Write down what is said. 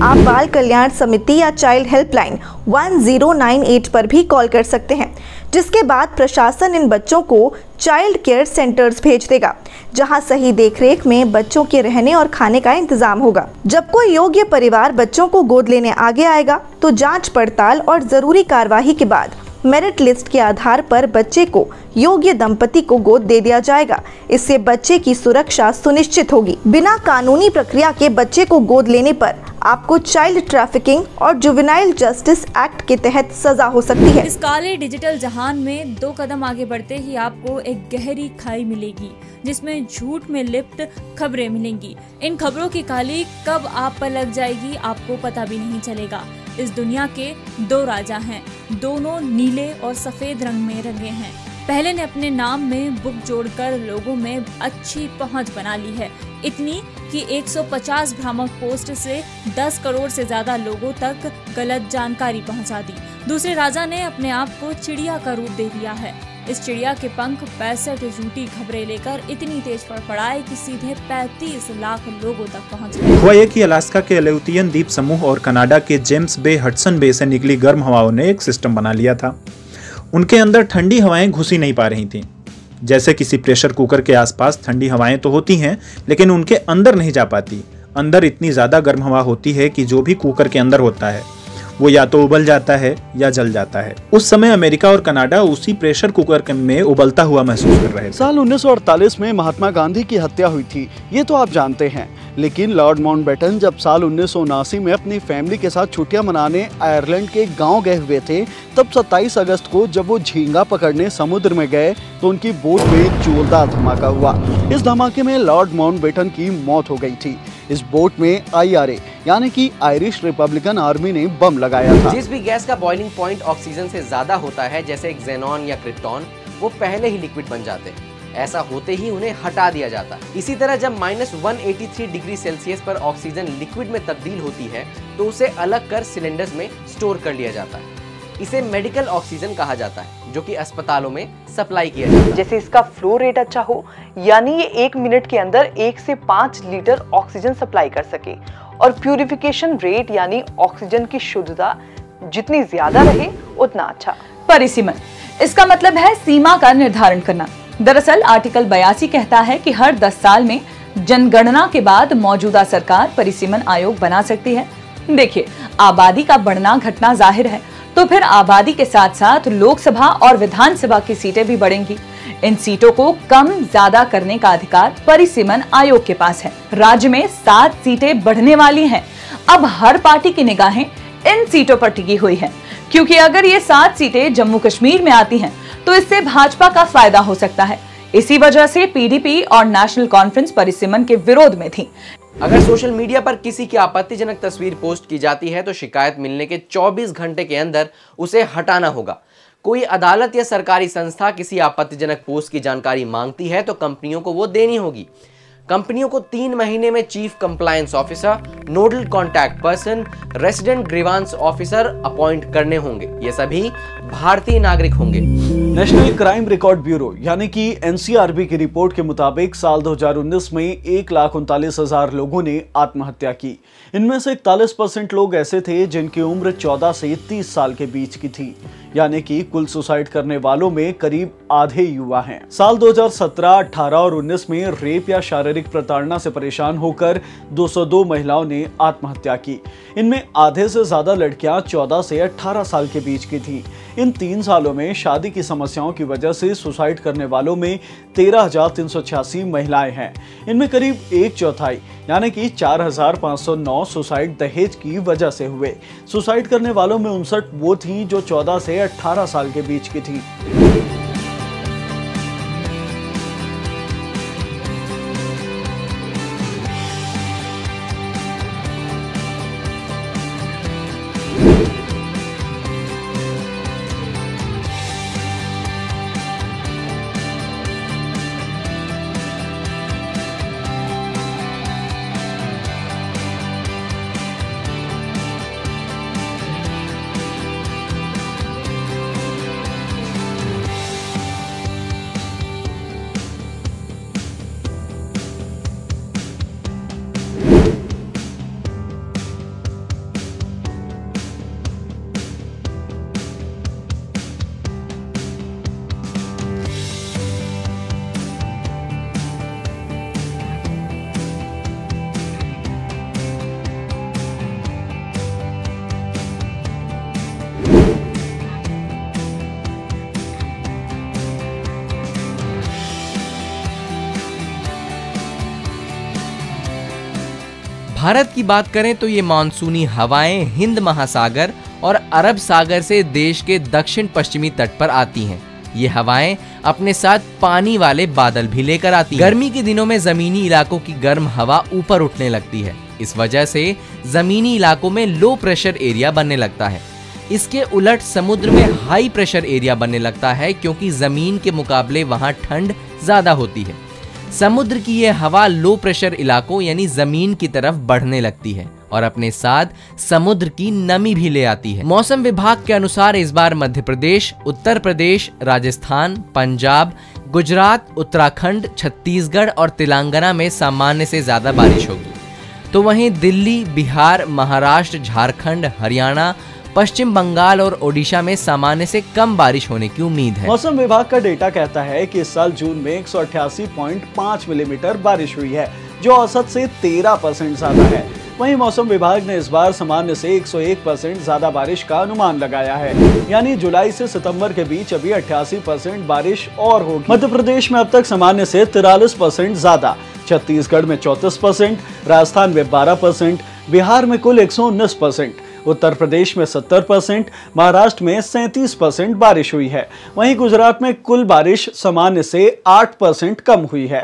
आप बाल कल्याण समिति या चाइल्ड हेल्पलाइन 1098 पर भी कॉल कर सकते हैं, जिसके बाद प्रशासन इन बच्चों को चाइल्ड केयर सेंटर्स भेज देगा, जहां सही देखरेख में बच्चों के रहने और खाने का इंतजाम होगा। जब कोई योग्य परिवार बच्चों को गोद लेने आगे आएगा तो जांच पड़ताल और जरूरी कार्यवाही के बाद मेरिट लिस्ट के आधार पर बच्चे को योग्य दंपति को गोद दे दिया जाएगा। इससे बच्चे की सुरक्षा सुनिश्चित होगी। बिना कानूनी प्रक्रिया के बच्चे को गोद लेने पर आपको चाइल्ड ट्रैफिकिंग और जुवेनाइल जस्टिस एक्ट के तहत सजा हो सकती है। इस काले डिजिटल जहान में 2 कदम आगे बढ़ते ही आपको एक गहरी खाई मिलेगी, जिसमें झूठ में लिप्त खबरें मिलेंगी। इन खबरों की काली कब आप पर लग जाएगी आपको पता भी नहीं चलेगा। इस दुनिया के 2 राजा हैं, दोनों नीले और सफेद रंग में रंगे हैं। पहले ने अपने नाम में बुक जोड़कर लोगों में अच्छी पहुंच बना ली है, इतनी कि 150 भ्रामक पोस्ट से 10 करोड़ से ज्यादा लोगों तक गलत जानकारी पहुंचा दी। दूसरे राजा ने अपने आप को चिड़िया का रूप दे दिया है। इस चिड़िया के पंख 65 झूठी खबरें लेकर इतनी तेज फड़फड़ाए कि सीधे 35 लाख लोगों तक पहुंच गए। हुआ ये कि अलास्का के अलेउतियन द्वीप समूह और कनाडा के जेम्स बे हडसन बे से निकली गर्म हवाओं ने एक सिस्टम बना लिया था। उनके अंदर ठंडी हवाएं घुस ही नहीं पा रही थीं। जैसे किसी प्रेशर कुकर के आसपास ठंडी हवाएं तो होती हैं, लेकिन उनके अंदर नहीं जा पाती। अंदर इतनी ज्यादा गर्म हवा होती है कि जो भी कुकर के अंदर होता है वो या तो उबल जाता है या जल जाता है। उस समय अमेरिका और कनाडा उसी प्रेशर कुकर में उबलता हुआ महसूस कर रहे थे। साल 1948 में महात्मा गांधी की हत्या हुई थी, ये तो आप जानते हैं। लेकिन लॉर्ड माउंटबेटन जब साल 1979 में अपनी फैमिली के साथ छुट्टियां मनाने आयरलैंड के गांव गए हुए थे, तब 27 अगस्त को जब वो झींगा पकड़ने समुद्र में गए तो उनकी बोट में एक जोरदार धमाका हुआ। इस धमाके में लॉर्ड माउंटबेटन की मौत हो गई थी। इस बोट में IRA यानी कि आयरिश रिपब्लिकन आर्मी ने बम लगाया था। जिस भी गैस का बॉइलिंग पॉइंट ऑक्सीजन से ज्यादा होता है, जैसे ज़ेनॉन या क्रिप्टॉन, वो पहले ही लिक्विड बन जाते हैं। ऐसा होते ही उन्हें हटा दिया जाता है। इसी तरह जब -183 डिग्री सेल्सियस पर ऑक्सीजन लिक्विड में तब्दील होती है तो उसे अलग कर सिलेंडर्स में स्टोर कर लिया जाता है। इसे मेडिकल ऑक्सीजन कहा जाता है, जो कि अस्पतालों में सप्लाई किया जाता है। जैसे इसका फ्लो रेट अच्छा हो, यानी ये 1 मिनट के अंदर 1 से 5 लीटर ऑक्सीजन सप्लाई कर सके, और प्यूरिफिकेशन रेट यानी ऑक्सीजन की शुद्धता जितनी ज्यादा रहे उतना अच्छा। परिसीमन, इसका मतलब है सीमा का निर्धारण करना। दरअसल आर्टिकल 82 कहता है कि हर 10 साल में जनगणना के बाद मौजूदा सरकार परिसीमन आयोग बना सकती है। देखिए, आबादी का बढ़ना घटना जाहिर है, तो फिर आबादी के साथ साथ लोकसभा और विधानसभा की सीटें भी बढ़ेंगी। इन सीटों को कम ज्यादा करने का अधिकार परिसीमन आयोग के पास है। राज्य में 7 सीटें बढ़ने वाली हैं। अब हर पार्टी की निगाहें इन सीटों पर टिकी हुई है, क्योंकि अगर ये 7 सीटें जम्मू कश्मीर में आती हैं तो इससे भाजपा का फायदा हो सकता है। इसी वजह से PDP और नेशनल कॉन्फ्रेंस परिसीमन के विरोध में थी। अगर सोशल मीडिया पर किसी की आपत्तिजनक तस्वीर पोस्ट की जाती है तो शिकायत मिलने के 24 घंटे के अंदर उसे हटाना होगा। कोई अदालत या सरकारी संस्था किसी आपत्तिजनक पोस्ट की जानकारी मांगती है तो कंपनियों को वो देनी होगी। कंपनियों को 3 महीने में chief compliance officer, nodal contact person, resident grievance officer appoint करने होंगे। ये सभी भारतीय नागरिक होंगे। नेशनल क्राइम रिकॉर्ड ब्यूरो यानी कि NCRB की रिपोर्ट के मुताबिक साल 2019 में 1,39,000 लोगों ने आत्महत्या की। इनमें से 41% लोग ऐसे थे जिनकी उम्र 14 से 30 साल के बीच की थी, यानी कि कुल सुसाइड करने वालों में करीब आधे युवा हैं। साल 2017, 18 और 19 में रेप या शारीरिक प्रताड़ना से परेशान होकर 202 महिलाओं ने आत्महत्या की। इनमें आधे से ज्यादा लड़कियां 14 से 18 साल के बीच की थीं। इन 3 सालों में शादी की समस्याओं की वजह से सुसाइड करने वालों में 13,386 महिलाएं हैं। इनमें करीब 1/4 यानी कि 4,509 सुसाइड दहेज की वजह से हुए। सुसाइड करने वालों में 59 वो थीं जो 14 से 18 साल के बीच की थीं। भारत की बात करें तो ये मानसूनी हवाएं हिंद महासागर और अरब सागर से देश के दक्षिण पश्चिमी तट पर आती हैं। ये हवाएं अपने साथ पानी वाले बादल भी लेकर आती हैं। गर्मी के दिनों में जमीनी इलाकों की गर्म हवा ऊपर उठने लगती है। इस वजह से जमीनी इलाकों में लो प्रेशर एरिया बनने लगता है। इसके उलट समुद्र में हाई प्रेशर एरिया बनने लगता है, क्योंकि जमीन के मुकाबले वहां ठंड ज्यादा होती है। समुद्र की यह हवा लो प्रेशर इलाकों यानी जमीन की तरफ बढ़ने लगती है और अपने साथ समुद्र की नमी भी ले आती है। मौसम विभाग के अनुसार इस बार मध्य प्रदेश, उत्तर प्रदेश, राजस्थान, पंजाब, गुजरात, उत्तराखंड, छत्तीसगढ़ और तेलंगाना में सामान्य से ज्यादा बारिश होगी। तो वहीं दिल्ली, बिहार, महाराष्ट्र, झारखंड, हरियाणा, पश्चिम बंगाल और ओडिशा में सामान्य से कम बारिश होने की उम्मीद है। मौसम विभाग का डेटा कहता है कि इस साल जून में 188.5 मिलीमीटर बारिश हुई है, जो औसत से 13% ज्यादा है। वहीं मौसम विभाग ने इस बार सामान्य से 101% ज्यादा बारिश का अनुमान लगाया है, यानी जुलाई से सितंबर के बीच अभी 88% बारिश और होगी। मध्य प्रदेश में अब तक सामान्य से 43% ज्यादा, छत्तीसगढ़ में 34%, राजस्थान में 12%, बिहार में कुल 119%, उत्तर प्रदेश में 70%, महाराष्ट्र में 37% बारिश हुई है। वहीं गुजरात में कुल बारिश सामान्य से 8% कम हुई है।